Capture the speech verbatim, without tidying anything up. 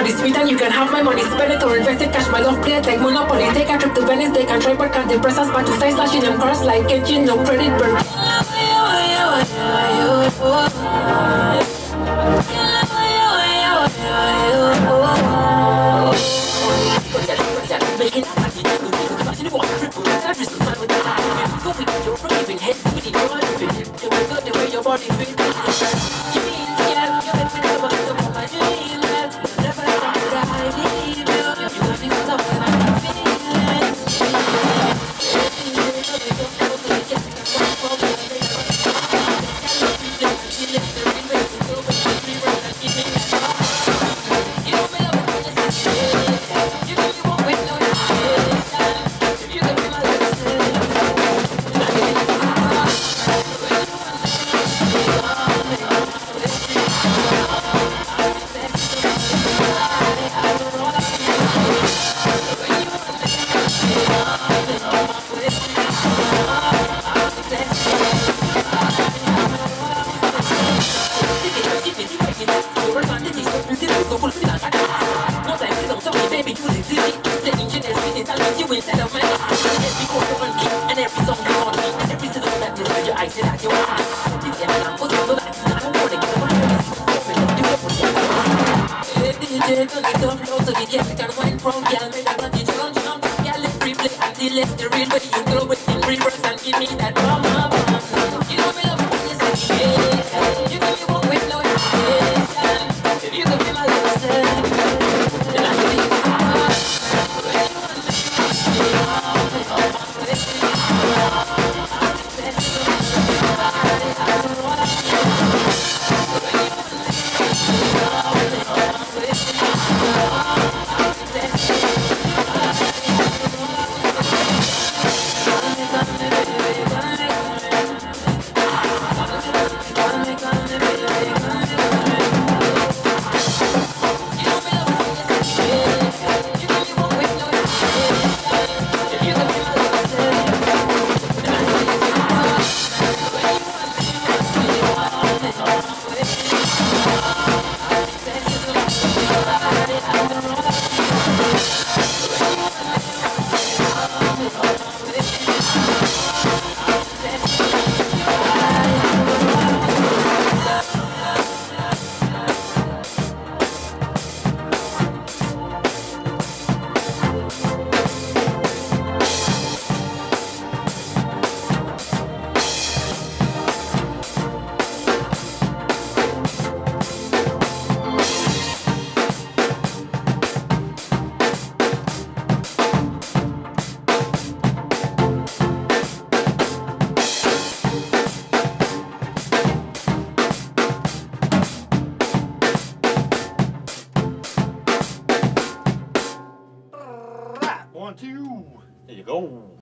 body sweet and you can have my money. Spend it or invest it, cash my love play it like Monopoly. Take a trip to Venice, they can try but can't impress us. But to say slashing them cars like Kenshin, no credit burn. Making up like you do, because you want to triple that every single time with the eye. Go with your forgiving head, with your body fit. You will go the way your body fit. You mean, yeah, you're the winner of the woman. You mean that never come to the high need. You got me so tough and I'm feeling. Let the real body you throw it in reverse and give me that bomb, bomb, bomb. You know me love when you say yeah. You give me one with no hesitation. If you give me my love, then I give you One, two. There you go.